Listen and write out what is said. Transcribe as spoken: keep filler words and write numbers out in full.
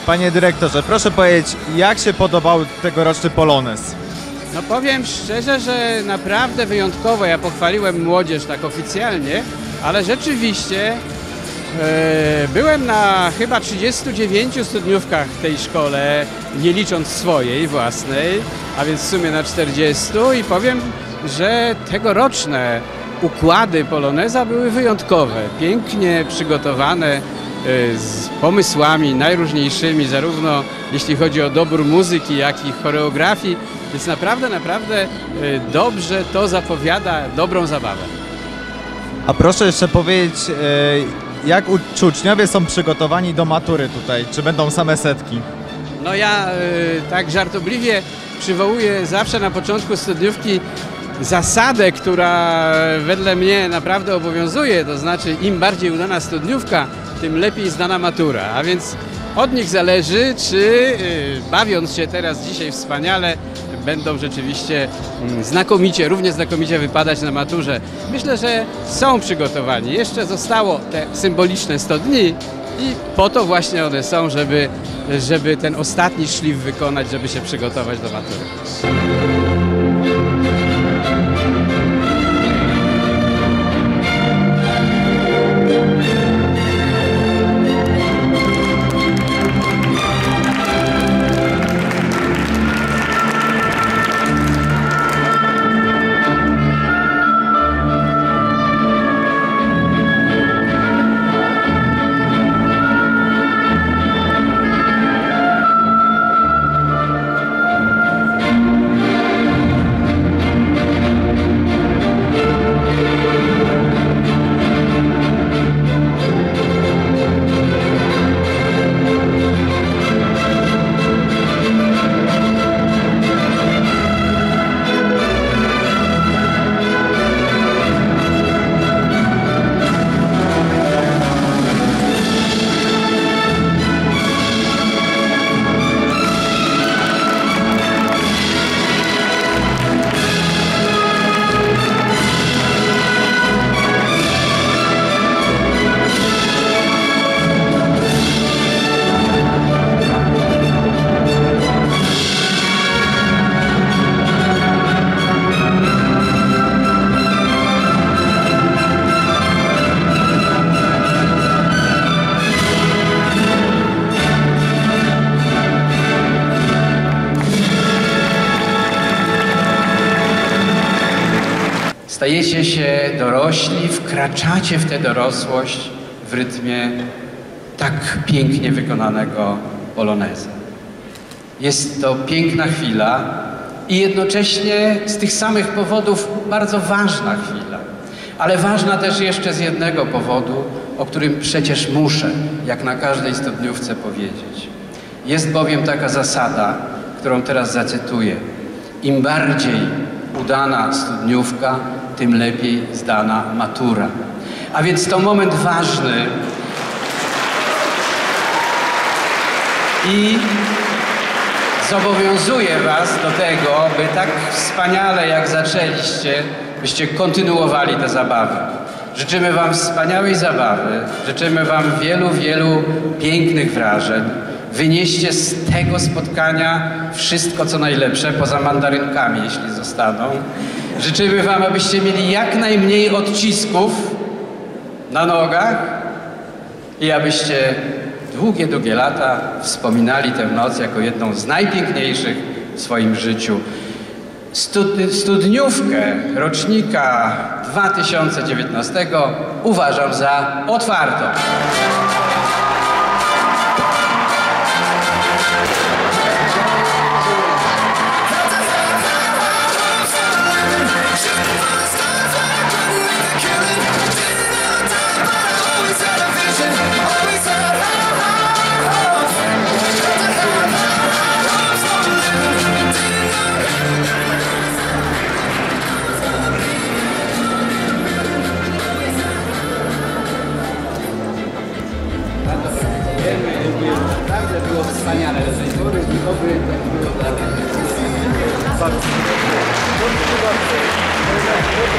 Panie dyrektorze, proszę powiedzieć, jak się podobał tegoroczny polonez? No powiem szczerze, że naprawdę wyjątkowo. Ja pochwaliłem młodzież tak oficjalnie, ale rzeczywiście e, byłem na chyba trzydziestu dziewięciu studniówkach w tej szkole, nie licząc swojej własnej, a więc w sumie na czterdziestu i powiem, że tegoroczne układy poloneza były wyjątkowe, pięknie przygotowane, z pomysłami najróżniejszymi, zarówno jeśli chodzi o dobór muzyki, jak i choreografii, więc naprawdę, naprawdę dobrze to zapowiada dobrą zabawę. A proszę jeszcze powiedzieć, jak uczniowie są przygotowani do matury tutaj? Czy będą same setki? No ja tak żartobliwie przywołuję zawsze na początku studniówki zasadę, która wedle mnie naprawdę obowiązuje, to znaczy im bardziej udana studniówka, tym lepiej zdana matura, a więc od nich zależy, czy yy, bawiąc się teraz dzisiaj wspaniale, będą rzeczywiście yy, znakomicie, równie znakomicie wypadać na maturze. Myślę, że są przygotowani. Jeszcze zostało te symboliczne sto dni i po to właśnie one są, żeby, żeby ten ostatni szlif wykonać, żeby się przygotować do matury. Stajecie się dorośli, wkraczacie w tę dorosłość w rytmie tak pięknie wykonanego poloneza. Jest to piękna chwila i jednocześnie z tych samych powodów bardzo ważna chwila. Ale ważna też jeszcze z jednego powodu, o którym przecież muszę, jak na każdej studniówce, powiedzieć. Jest bowiem taka zasada, którą teraz zacytuję. Im bardziej udana studniówka, tym lepiej zdana matura. A więc to moment ważny i zobowiązuję was do tego, by tak wspaniale jak zaczęliście, byście kontynuowali tę zabawę. Życzymy wam wspaniałej zabawy, życzymy wam wielu, wielu pięknych wrażeń. Wynieście z tego spotkania wszystko, co najlepsze, poza mandarynkami, jeśli zostaną. Życzymy wam, abyście mieli jak najmniej odcisków na nogach i abyście długie, długie lata wspominali tę noc jako jedną z najpiękniejszych w swoim życiu. Stud studniówkę rocznika dwa tysiące dziewiętnastego uważam za otwartą. Naprawdę było wspaniale do tej pory i oby było dalej.